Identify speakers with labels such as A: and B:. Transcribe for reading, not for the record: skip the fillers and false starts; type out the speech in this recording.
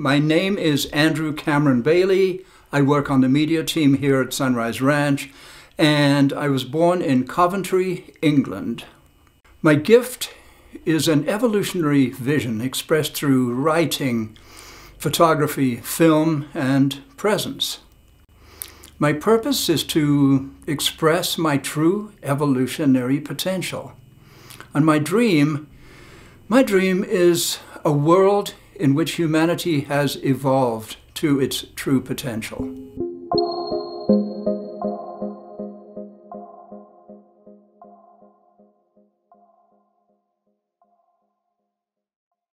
A: My name is Andrew Cameron Bailey. I work on the media team here at Sunrise Ranch, and I was born in Coventry, England. My gift is an evolutionary vision expressed through writing, photography, film, and presence. My purpose is to express my true evolutionary potential. And my dream is a world in which humanity has evolved to its true potential.